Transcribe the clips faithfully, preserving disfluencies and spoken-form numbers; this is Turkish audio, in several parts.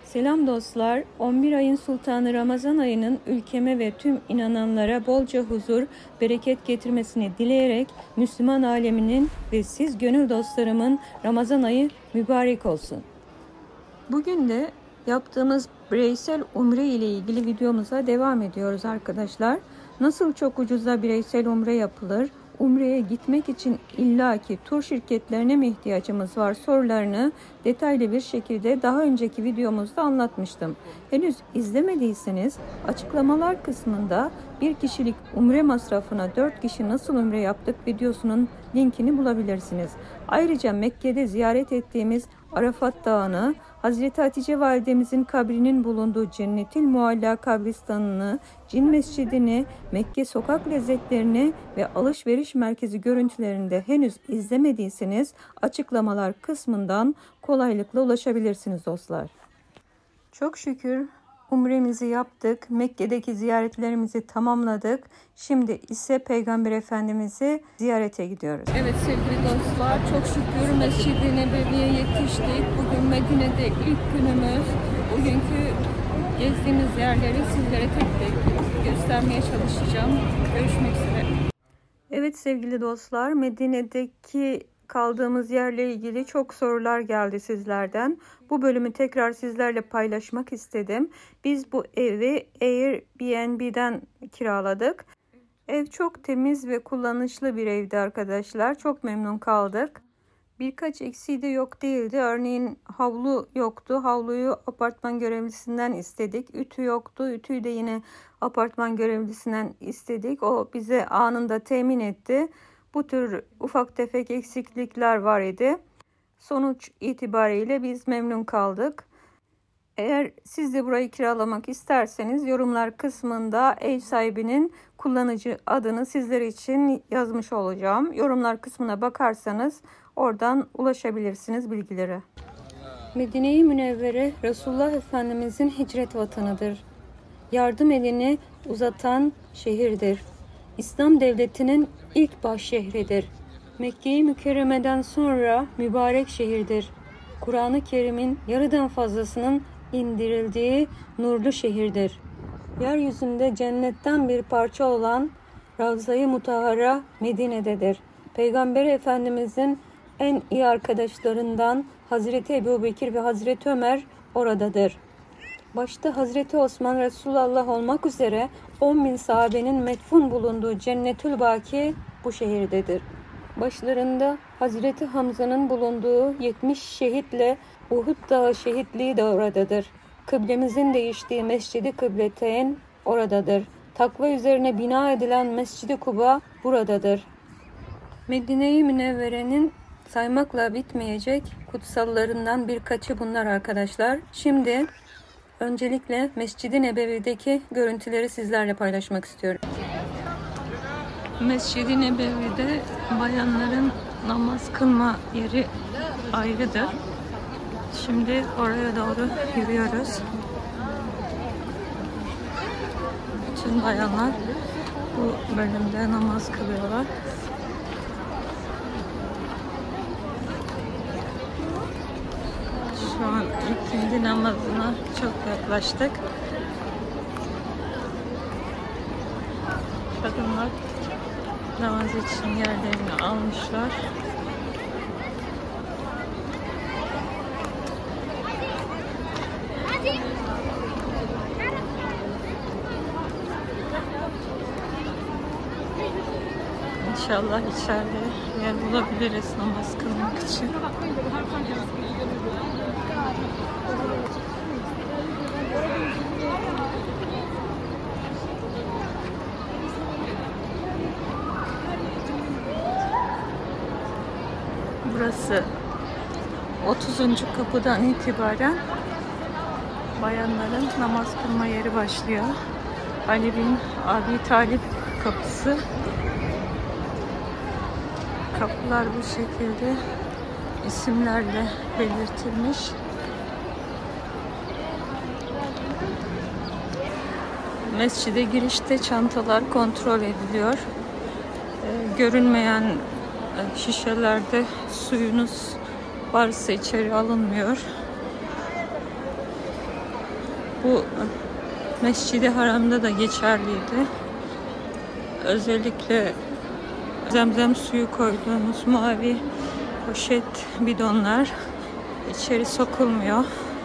Selam dostlar, on bir ayın sultanı Ramazan ayının ülkeme ve tüm inananlara bolca huzur, bereket getirmesini dileyerek Müslüman aleminin ve siz gönül dostlarımın Ramazan ayı mübarek olsun. Bugün de yaptığımız bireysel umre ile ilgili videomuza devam ediyoruz arkadaşlar. Nasıl çok ucuza bireysel umre yapılır? Umre'ye gitmek için illaki tur şirketlerine mi ihtiyacımız var sorularını detaylı bir şekilde daha önceki videomuzda anlatmıştım. Henüz izlemediyseniz açıklamalar kısmında bir kişilik umre masrafına dört kişi nasıl umre yaptık videosunun linkini bulabilirsiniz. Ayrıca Mekke'de ziyaret ettiğimiz Arafat Dağı'nı, Hazreti Hatice Validemizin kabrinin bulunduğu Cennetil Mualla kabristanını, Cin Mescidini, Mekke sokak lezzetlerini ve alışveriş merkezi görüntülerini de henüz izlemediyseniz açıklamalar kısmından kolaylıkla ulaşabilirsiniz dostlar. Çok şükür umremizi yaptık, Mekke'deki ziyaretlerimizi tamamladık. Şimdi ise Peygamber Efendimiz'i ziyarete gidiyoruz. Evet sevgili dostlar, çok şükür Mescid-i Nebevi'ye yetiştik. Bugün Medine'de ilk günümüz. Bugünkü gezdiğimiz yerleri sizlere tek tek göstermeye çalışacağım. Görüşmek üzere. Evet sevgili dostlar, Medine'deki kaldığımız yerle ilgili çok sorular geldi sizlerden. Bu bölümü tekrar sizlerle paylaşmak istedim. Biz bu evi Airbnb'den kiraladık. Ev çok temiz ve kullanışlı bir evdi arkadaşlar. Çok memnun kaldık. Birkaç eksiği de yok değildi. Örneğin havlu yoktu. Havluyu apartman görevlisinden istedik. Ütü yoktu. Ütüyü de yine apartman görevlisinden istedik. O bize anında temin etti. Bu tür ufak tefek eksiklikler var idi. Sonuç itibariyle biz memnun kaldık. Eğer siz de burayı kiralamak isterseniz yorumlar kısmında ev sahibinin kullanıcı adını sizler için yazmış olacağım. Yorumlar kısmına bakarsanız oradan ulaşabilirsiniz bilgilere. Medine-i Münevvere Resulullah Efendimizin hicret vatanıdır. Yardım elini uzatan şehirdir. İslam devletinin ilk baş şehridir. Mekke-i Mükerreme'den sonra mübarek şehirdir. Kur'an-ı Kerim'in yarıdan fazlasının indirildiği nurlu şehirdir. Yeryüzünde cennetten bir parça olan Ravza-i Mutahhara Medine'dedir. Peygamber Efendimizin en iyi arkadaşlarından Hazreti Ebubekir ve Hazreti Ömer oradadır. Başta Hazreti Osman Resulullah olmak üzere on bin sahabenin metfun bulunduğu Cennetül Baki bu şehirdedir. Başlarında Hazreti Hamza'nın bulunduğu yetmiş şehitle Uhud Dağı şehitliği de oradadır. Kıblemizin değiştiği Mescid-i Kıbleteyn oradadır. Takva üzerine bina edilen Mescid-i Kuba buradadır. Medine-i Münevvere'nin saymakla bitmeyecek kutsallarından birkaçı bunlar arkadaşlar. Şimdi öncelikle Mescid-i Nebevi'deki görüntüleri sizlerle paylaşmak istiyorum. Mescid-i Nebevi'de bayanların namaz kılma yeri ayrıdır. Şimdi oraya doğru yürüyoruz. Bütün bayanlar bu bölümde namaz kılıyorlar. Şu an ikindi namazına çok yaklaştık. Kadınlar namaz için yerlerini almışlar. İnşallah içeride yer bulabiliriz namaz kılmak için. Burası otuzuncu kapıdan itibaren bayanların namaz kılma yeri başlıyor. Ali bin Abi Talib kapısı. Kapılar bu şekilde isimlerle belirtilmiş. Mescide girişte çantalar kontrol ediliyor. Ee, görünmeyen şişelerde suyunuz varsa içeri alınmıyor. Bu Mescid-i Haram'da da geçerliydi. Özellikle zemzem suyu koyduğumuz mavi poşet bidonlar içeri sokulmuyor.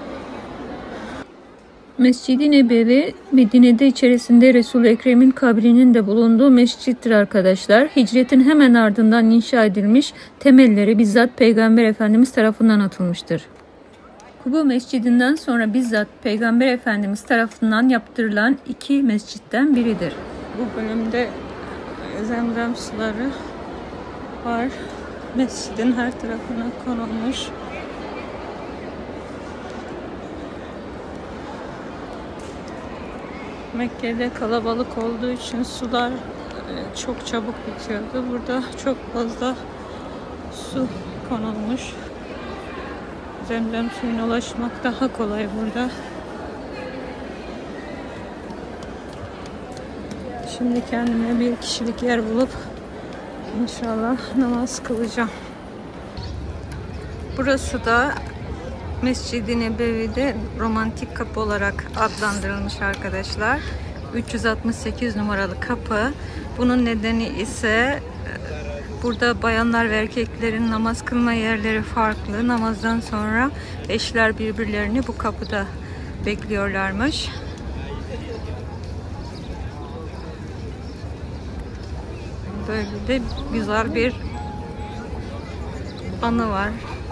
Mescid-i Nebevi, Medine'de içerisinde Resul-i Ekrem'in kabrinin de bulunduğu mescittir arkadaşlar. Hicretin hemen ardından inşa edilmiş, temelleri bizzat Peygamber Efendimiz tarafından atılmıştır. Kuba Mescidinden sonra bizzat Peygamber Efendimiz tarafından yaptırılan iki mescitten biridir. Bu bölümde zemzem suları var. Mescidin her tarafına konulmuş. Mekke'de kalabalık olduğu için sular çok çabuk bitiyordu. Burada çok fazla su konulmuş. Zemzem suyuna ulaşmak daha kolay burada. Şimdi kendime bir kişilik yer bulup inşallah namaz kılacağım. Burası da Mescid-i Nebevi'de romantik kapı olarak adlandırılmış arkadaşlar. üç yüz altmış sekiz numaralı kapı. Bunun nedeni ise burada bayanlar ve erkeklerin namaz kılma yerleri farklı. Namazdan sonra eşler birbirlerini bu kapıda bekliyorlarmış. Böyle de güzel bir anı var.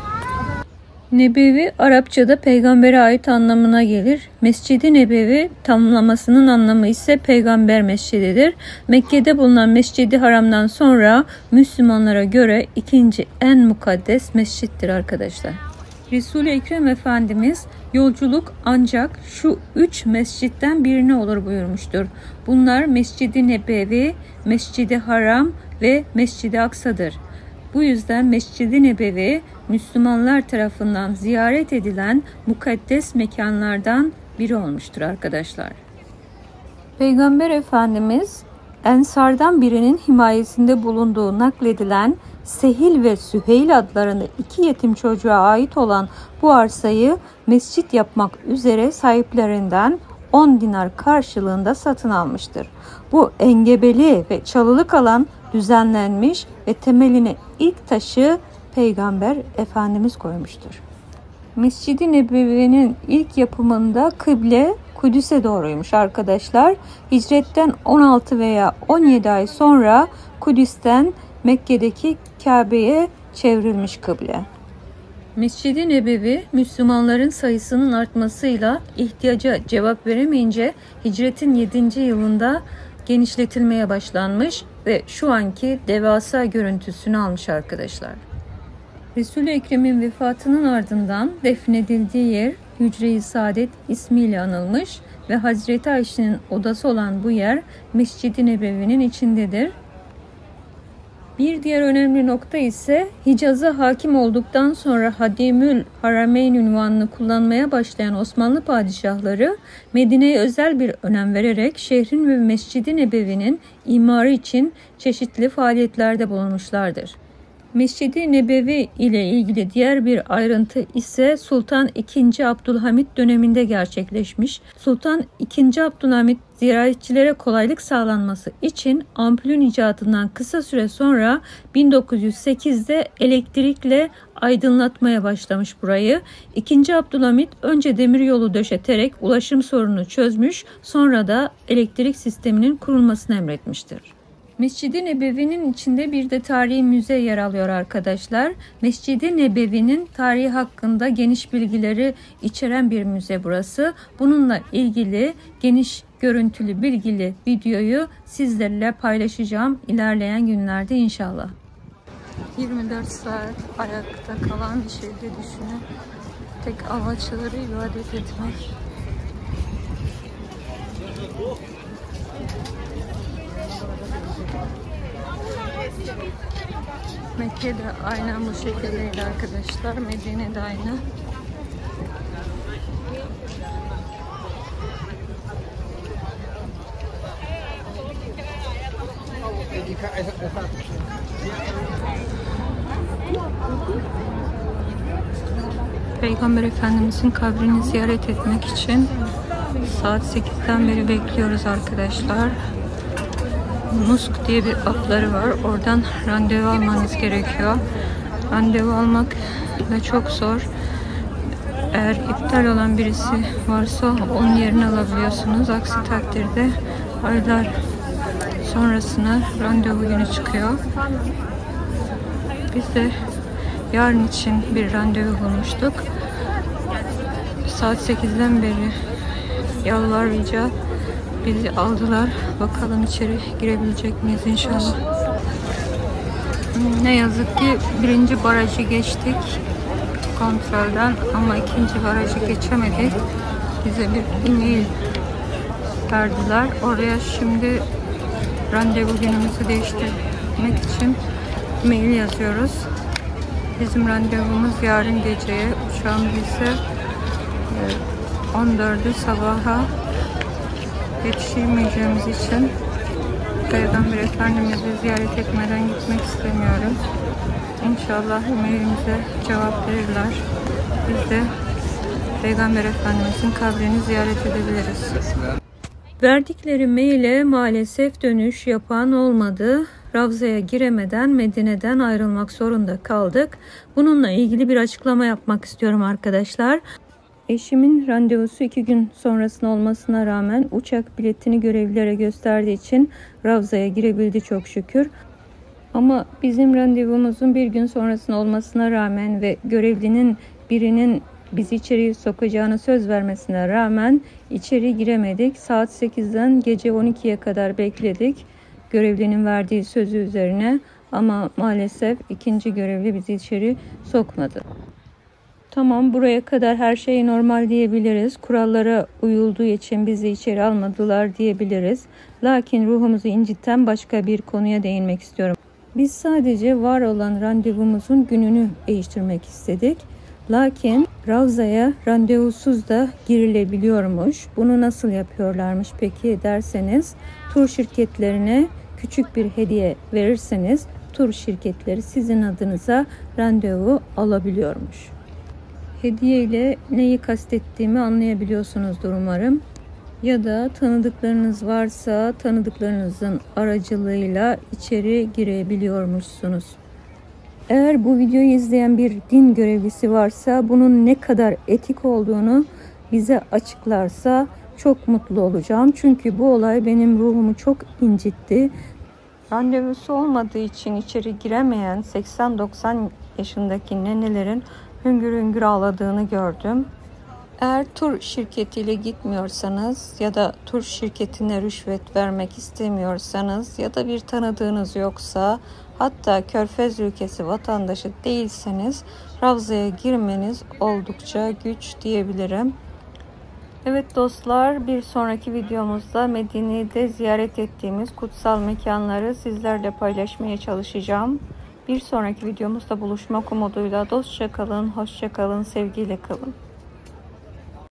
Nebevi, Arapçada peygambere ait anlamına gelir. Mescid-i Nebevi tamlamasının anlamı ise peygamber mescididir. Mekke'de bulunan Mescid-i Haram'dan sonra Müslümanlara göre ikinci en mukaddes mescittir arkadaşlar. Resul-i Ekrem Efendimiz yolculuk ancak şu üç mescitten birine olur buyurmuştur. Bunlar Mescid-i Nebevi, Mescid-i Haram ve Mescid-i Aksa'dır. Bu yüzden Mescid-i Nebevi Müslümanlar tarafından ziyaret edilen mukaddes mekanlardan biri olmuştur arkadaşlar. Peygamber Efendimiz Ensardan birinin himayesinde bulunduğu nakledilen Sehil ve Süheyl adlarında iki yetim çocuğa ait olan bu arsayı mescit yapmak üzere sahiplerinden on dinar karşılığında satın almıştır. Bu engebeli ve çalılık alan düzenlenmiş ve temeline ilk taşı Peygamber Efendimiz koymuştur. Mescid-i Nebevi'nin ilk yapımında kıble Kudüs'e doğruymuş arkadaşlar. Hicretten on altı veya on yedi ay sonra Kudüs'ten Mekke'deki Kabe'ye çevrilmiş kıble. Mescid-i Nebevi Müslümanların sayısının artmasıyla ihtiyaca cevap veremeyince hicretin yedinci yılında genişletilmeye başlanmış ve şu anki devasa görüntüsünü almış arkadaşlar. Resul-i Ekrem'in vefatının ardından defnedildiği yer Hücre-i Saadet ismiyle anılmış ve Hazreti Ayşe'nin odası olan bu yer Mescid-i Nebevi'nin içindedir. Bir diğer önemli nokta ise Hicaz'a hakim olduktan sonra Hadimül Harameyn unvanını kullanmaya başlayan Osmanlı padişahları Medine'ye özel bir önem vererek şehrin ve Mescid-i Nebevi'nin imarı için çeşitli faaliyetlerde bulunmuşlardır. Mescid-i Nebevi ile ilgili diğer bir ayrıntı ise Sultan ikinci. Abdülhamit döneminde gerçekleşmiş. Sultan ikinci. Abdülhamit ziyaretçilere kolaylık sağlanması için ampulün icadından kısa süre sonra bin dokuz yüz sekizde elektrikle aydınlatmaya başlamış burayı. ikinci. Abdülhamit önce demiryolu döşeterek ulaşım sorununu çözmüş, sonra da elektrik sisteminin kurulmasını emretmiştir. Mescid-i Nebevi'nin içinde bir de tarihi müze yer alıyor arkadaşlar. Mescid-i Nebevi'nin tarihi hakkında geniş bilgileri içeren bir müze burası. Bununla ilgili geniş görüntülü bilgili videoyu sizlerle paylaşacağım ilerleyen günlerde inşallah. yirmi dört saat ayakta kalan bir şeyde düşünün. Tek amaçları ibadet etmek. Mekke'de aynen bu şekildeydi arkadaşlar. Medine'de aynı. Peygamber Efendimizin kabrini ziyaret etmek için Saat sekizden beri bekliyoruz arkadaşlar. Musk diye bir app'ları var. Oradan randevu almanız gerekiyor. Randevu almak da çok zor. Eğer iptal olan birisi varsa onun yerini alabiliyorsunuz. Aksi takdirde aylar sonrasına randevu günü çıkıyor. Biz de yarın için bir randevu bulmuştuk. Saat sekizden beri yalvar rica bizi aldılar. Bakalım içeri girebilecek miyiz inşallah. Ne yazık ki birinci barajı geçtik kontrolden ama ikinci barajı geçemedik. Bize bir e-mail verdiler. Oraya şimdi randevu günümüzü değiştirmek için mail yazıyoruz. Bizim randevumuz yarın geceye. Uçağımız ise on dördü sabaha. Yetişemeyeceğimiz için Peygamber Efendimiz'i ziyaret etmeden gitmek istemiyorum. İnşallah mailimize cevap verirler. Biz de Peygamber Efendimiz'in kabrini ziyaret edebiliriz. Verdikleri maile maalesef dönüş yapan olmadı. Ravza'ya giremeden Medine'den ayrılmak zorunda kaldık. Bununla ilgili bir açıklama yapmak istiyorum arkadaşlar. Eşimin randevusu iki gün sonrasında olmasına rağmen uçak biletini görevlilere gösterdiği için Ravza'ya girebildi çok şükür. Ama bizim randevumuzun bir gün sonrasında olmasına rağmen ve görevlinin birinin bizi içeri sokacağını söz vermesine rağmen içeri giremedik. Saat sekizden gece on ikiye kadar bekledik görevlinin verdiği sözü üzerine ama maalesef ikinci görevli bizi içeri sokmadı. Tamam, buraya kadar her şey normal diyebiliriz. Kurallara uyulduğu için bizi içeri almadılar diyebiliriz. Lakin ruhumuzu inciten başka bir konuya değinmek istiyorum. Biz sadece var olan randevumuzun gününü değiştirmek istedik. Lakin Ravza'ya randevusuz da girilebiliyormuş. Bunu nasıl yapıyorlarmış peki derseniz, tur şirketlerine küçük bir hediye verirseniz tur şirketleri sizin adınıza randevu alabiliyormuş. Hediye ile neyi kastettiğimi anlayabiliyorsunuzdur umarım. Ya da tanıdıklarınız varsa tanıdıklarınızın aracılığıyla içeri girebiliyormuşsunuz. Eğer bu videoyu izleyen bir din görevlisi varsa bunun ne kadar etik olduğunu bize açıklarsa çok mutlu olacağım. Çünkü bu olay benim ruhumu çok incitti. Randevusu olmadığı için içeri giremeyen seksen doksan yaşındaki nenelerin hüngür hüngür ağladığını gördüm. Eğer tur şirketiyle gitmiyorsanız ya da tur şirketine rüşvet vermek istemiyorsanız ya da bir tanıdığınız yoksa, hatta Körfez ülkesi vatandaşı değilseniz Ravza'ya girmeniz oldukça güç diyebilirim. Evet dostlar, bir sonraki videomuzda Medine'de ziyaret ettiğimiz kutsal mekanları sizlerle paylaşmaya çalışacağım. Bir sonraki videomuzda buluşmak umuduyla dostça kalın, hoşça kalın, sevgiyle kalın.